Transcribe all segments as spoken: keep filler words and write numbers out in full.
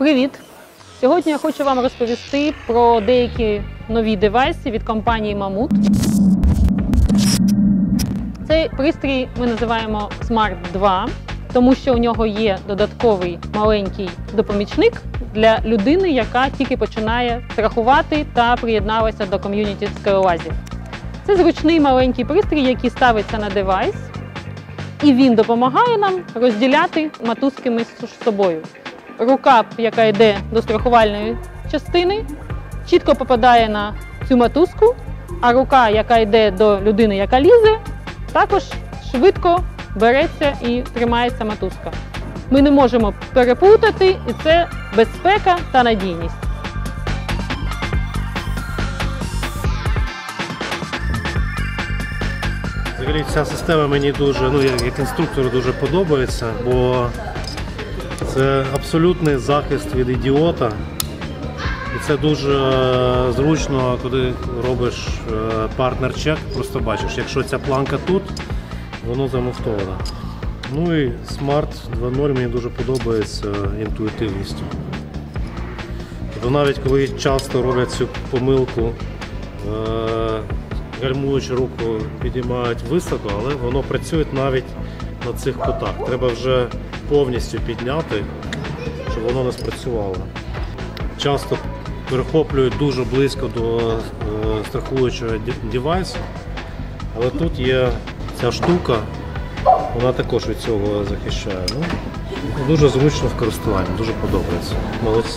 Привіт! Сьогодні я хочу вам розповісти про деякі нові девайси від компанії Mammoet. Цей пристрій ми називаємо Smart два, тому що у нього є додатковий маленький допомічник для людини, яка тільки починає страхувати та приєдналася до ком'юніті скелелазів. Це зручний маленький пристрій, який ставиться на девайс, і він допомагає нам розділяти мотузки між собою. Рука, яка йде до страхувальної частини, чітко попадає на цю мотузку, а рука, яка йде до людини, яка лізе, також швидко береться і тримається мотузка. Ми не можемо переплутати, і це безпека та надійність. Взагалі ця система мені дуже, ну як інструктору дуже подобається, бо це абсолютний захист від ідіота. І це дуже зручно, коли робиш партнер-чек, просто бачиш, якщо ця планка тут, воно замуфтовано. Ну і Smart два нуль мені дуже подобається інтуїтивністю. Тобто навіть коли часто роблять цю помилку, гальмуючи руку підіймають високо, але воно працює навіть на цих кутах. Треба вже повністю підняти, щоб воно не спрацювало. Часто перехоплюють дуже близько до е, страхуючого девайсу, але тут є ця штука, вона також від цього захищає. Ну, дуже зручно в користуванні, дуже подобається. Молодці.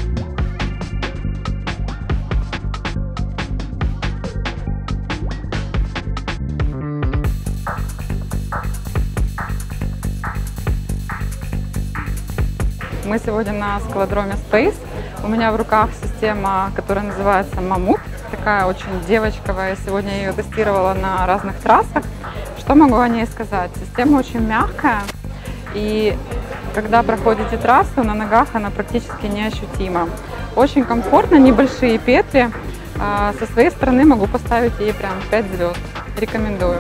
Мы сегодня на скалодроме Space. У меня в руках система, которая называется Mammoet. Такая очень девочковая. Сегодня я ее тестировала на разных трассах. Что могу о ней сказать? Система очень мягкая. И когда проходите трассу, на ногах она практически неощутима. Очень комфортно, небольшие петли. Со своей стороны могу поставить ей прям пять звезд. Рекомендую.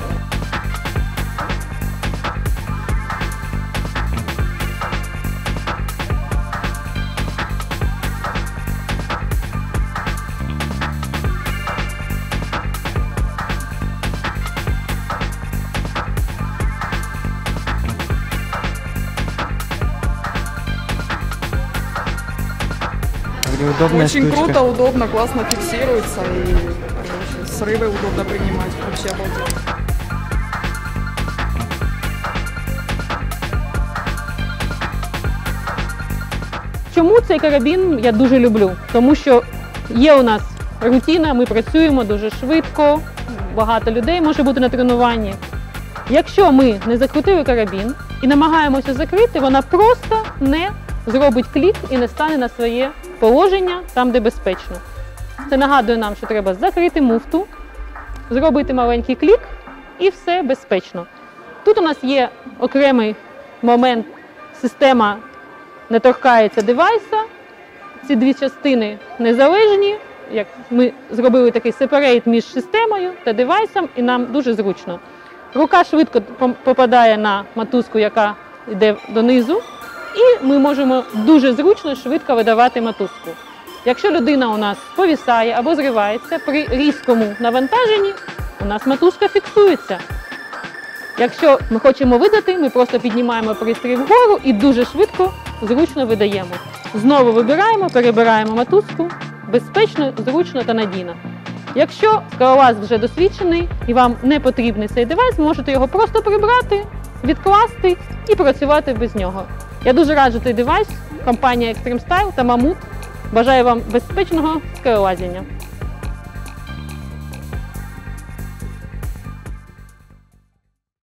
Удобная Очень штучка. Круто, удобно, классно фиксируется и короче, срывы удобно принимать. Вообще обалдеть. Чому цей карабін я дуже люблю? Тому що є у нас рутина, ми працюємо дуже швидко, багато людей може бути на тренуванні. Якщо ми не закрутили карабін і намагаємося закрити, вона просто не зробить клік і не стане на своє положення там, де безпечно. Це нагадує нам, що треба закрити муфту, зробити маленький клік і все безпечно. Тут у нас є окремий момент, система не торкається девайса, ці дві частини незалежні, як ми зробили такий сепарейт між системою та девайсом, і нам дуже зручно. Рука швидко попадає на мотузку, яка йде донизу, і ми можемо дуже зручно і швидко видавати мотузку. Якщо людина у нас повісає або зривається, при різкому навантаженні у нас мотузка фіксується. Якщо ми хочемо видати, ми просто піднімаємо пристрій вгору і дуже швидко, зручно видаємо. Знову вибираємо, перебираємо мотузку, безпечно, зручно та надійно. Якщо скалолаз вже досвідчений і вам не потрібний цей девайс, можете його просто прибрати, відкласти і працювати без нього. Я дуже раджу цей девайс, компанія Extreme Style та Mammoet. Бажаю вам безпечного скелелазіння.